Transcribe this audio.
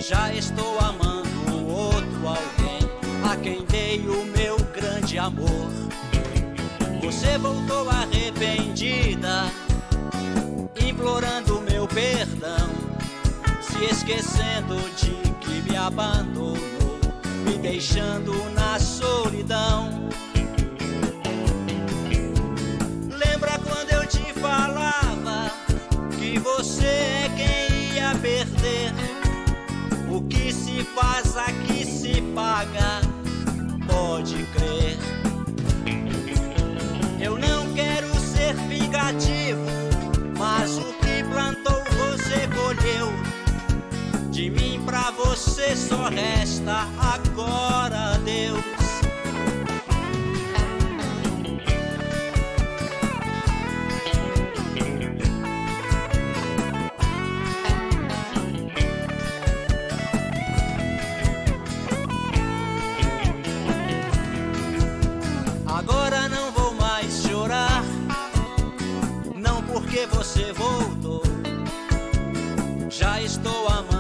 Já estou amando outro alguém, a quem dei o meu grande amor. Você voltou arrependida, implorando meu perdão, se esquecendo de que me abandonou, me deixando na solidão. Lembra quando eu te falava que você é quem ia perder? O que se faz aqui se paga, pode crer. Eu não quero ser vingativo, mas o que plantou você colheu. De mim pra você só resta agora Deus. Agora não vou mais chorar, não porque você voltou. Já estou amando